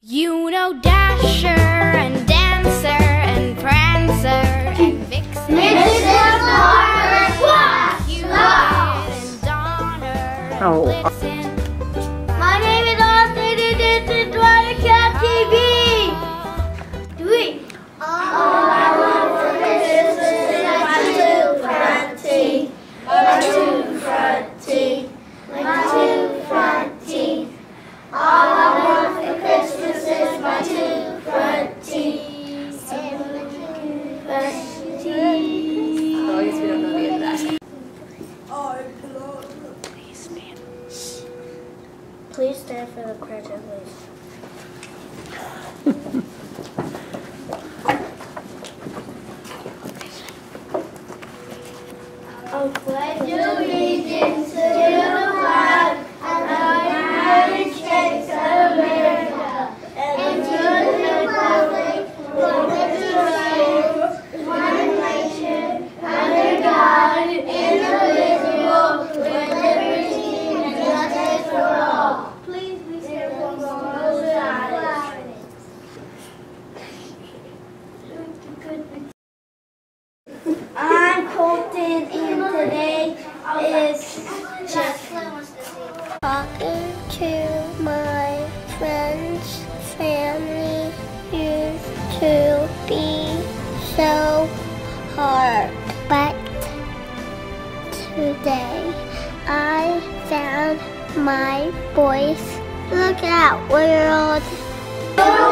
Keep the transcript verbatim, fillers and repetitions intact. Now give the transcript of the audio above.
You know Dasher and Dancer and Prancer and Vixen, Missus Harper, Squawk, Cupid and Donner and Oh. Blitzen. My name is Austin and this is Cat T V. Three. All I want for Christmas is my two front teeth, my two front teeth, my two front teeth. All I want for Christmas is my two front teeth. Front teeth. Oh, I guess we don't know the end of that. Please stand. Please stand for the pledge of allegiance. I pledge allegiance to the flag of the United States of America and to the republic for which it stands, one nation, under God, indivisible, with liberty and justice for all. Please be seated for most silence. I'm Colton, and today is just talking to my friends. Family used to be so hard, but today I found my voice. Look out, world!